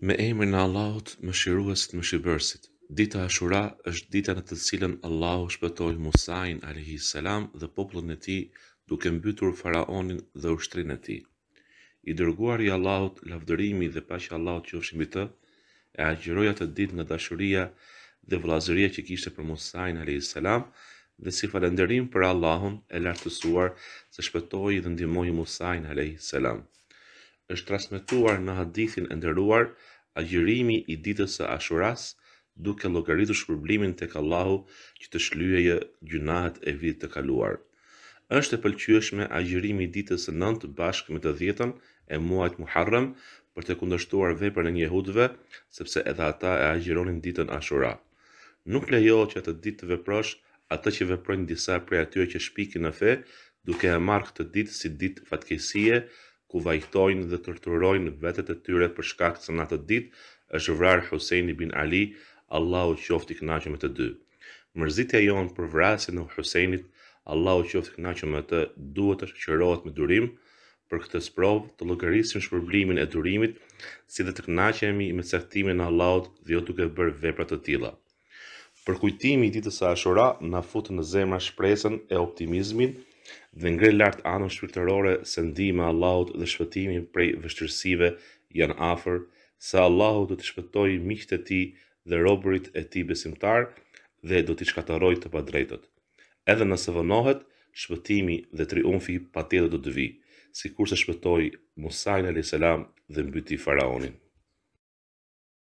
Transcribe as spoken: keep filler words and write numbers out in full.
Me emrin e Allahut, mëshirues të mëshirbërësit. Dita Ashura është dita në të cilën Allahu shpëtoi Musain alayhi salam dhe popullin e tij duke mbytur faraonin dhe ushtrinë e tij. I dërguari i Allahut, lavdërimi dhe paqja e Allahut qofshin mbi të, e agjëroi atë ditë nga dashuria dhe vëllazëria që kishte për Musain alayhi salam dhe si falënderim për Allahun e lartësuar se shpëtoi dhe ndihmoi Musain alayhi salam. Është transmetuar në hadithin e nderuar agjërimi i ditës së Ashuras, duke llogaritur shpërblimin tek Allahu që të shlyejë gjunahet e vitit të kaluar. Është e pëlqyeshme agjërimi i ditës së nëntë bashkë me të dhjetën e muajit Muharram për të kundërshtuar veprën e jehudëve, sepse edhe ata e agjëronin ditën Ashura. Nuk lejohet që atë ditë të veprosh atë që veprojnë disa prej atyre që shpikin në fe, duke e marrë këtë ditë si ditë fatkeqësie, ku vajtojnë dhe torturojnë vetët e tyre për shkak se në atë ditë është vrarë Husaini bin Ali, Allahu qoftë i kënaqur me të dy. Mërzitja jonë për vrasjen e Huseinit, Allahu qoftë i kënaqur me të, duhet të shoqërohet me durim. Për këtë sprovë të llogarisim shpërblimin e durimit, si dhe të kënaqemi me caktimin e Allahut dhe jo duke bërë vepra të tilla. Për kujtimi i ditës së Ashura na fut në zemra shpresën e optimizmin dhe ngre lart anën shpirtërore se ndihma e Allahut dhe shpëtimi prej vështirësive janë afër, se Allahu do të shpëtojë miqtë e tij dhe robërit e tij besimtar dhe do t'i shkatërrojë të padrejtët. Edhe nëse vonohet, shpëtimi dhe triumfi patjetër do të vijë, sikur se shpëtoi Musain alayhis salam dhe mbyti faraonin.